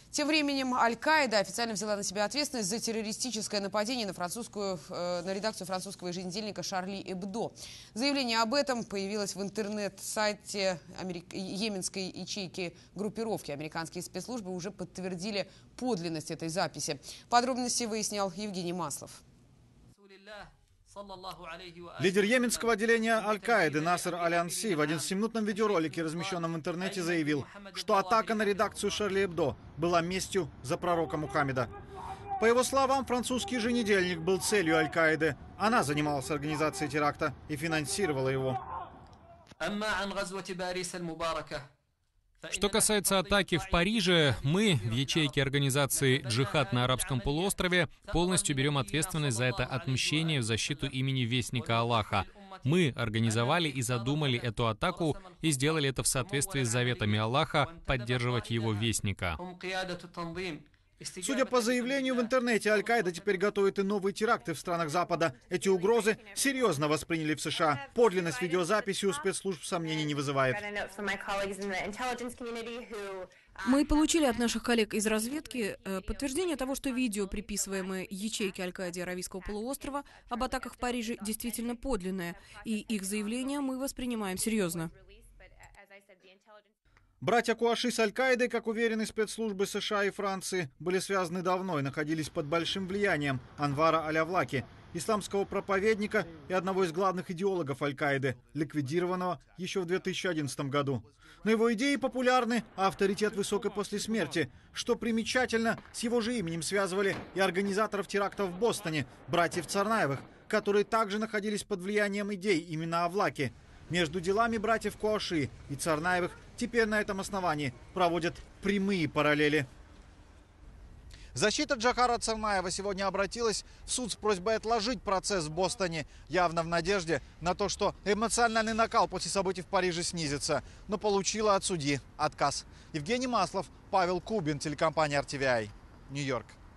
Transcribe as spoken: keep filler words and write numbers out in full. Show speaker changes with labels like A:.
A: Тем временем Аль-Каида официально взяла на себя ответственность за террористическое нападение на, французскую, э, на редакцию французского еженедельника «Шарли Эбдо». Заявление об этом появилось в интернет-сайте америк... йеменской ячейки группировки. Американские спецслужбы уже подтвердили подлинность этой записи. Подробности выяснял Евгений Маслов.
B: Лидер йеменского отделения Аль-Каиды Насер Аль-Анси в одиннадцатиминутном видеоролике, размещенном в интернете, заявил, что атака на редакцию «Шарли Эбдо» была местью за пророка Мухаммеда. По его словам, французский еженедельник был целью Аль-Каиды. Она занималась организацией теракта и финансировала его.
C: Что касается атаки в Париже, мы в ячейке организации «Джихад на Арабском полуострове» полностью берем ответственность за это отмщение в защиту имени Вестника Аллаха. Мы организовали и задумали эту атаку и сделали это в соответствии с заветами Аллаха поддерживать его Вестника.
B: Судя по заявлению в интернете, Аль-Каида теперь готовит и новые теракты в странах Запада. Эти угрозы серьезно восприняли в США. Подлинность видеозаписи у спецслужб сомнений не вызывает.
D: Мы получили от наших коллег из разведки подтверждение того, что видео, приписываемое ячейке Аль-Каиды Аравийского полуострова об атаках в Париже, действительно подлинное. И их заявления мы воспринимаем серьезно.
B: Братья Куаши с Аль-Каидой, как уверены спецслужбы США и Франции, были связаны давно и находились под большим влиянием Анвара Аль-Авлаки, исламского проповедника и одного из главных идеологов Аль-Каиды, ликвидированного еще в две тысячи одиннадцатом году. Но его идеи популярны, а авторитет высок и после смерти. Что примечательно, с его же именем связывали и организаторов терактов в Бостоне, братьев Царнаевых, которые также находились под влиянием идей именно Авлаки. Между делами братьев Куаши и Царнаевых теперь на этом основании проводят прямые параллели. Защита Джохара Царнаева сегодня обратилась в суд с просьбой отложить процесс в Бостоне, явно в надежде на то, что эмоциональный накал после событий в Париже снизится, но получила от судьи отказ. Евгений Маслов, Павел Кубин, телекомпания эр ти ви ай, Нью-Йорк.